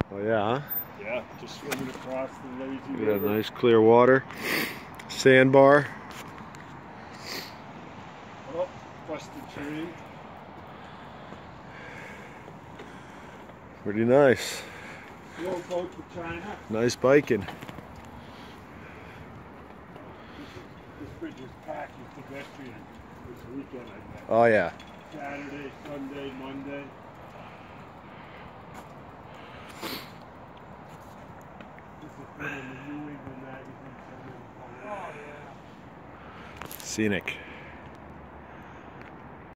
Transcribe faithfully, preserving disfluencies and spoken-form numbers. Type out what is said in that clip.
Oh yeah, huh? Yeah, just swimming across the lazy Look at river. that nice clear water. Sandbar. Oh, busted tree. Pretty nice. Slow boat to China. Nice biking. This, is, this bridge is packed with pedestrians this weekend, I bet. Oh yeah. Saturday, Sunday, Monday. This is from the New England magazine. Oh yeah. Scenic.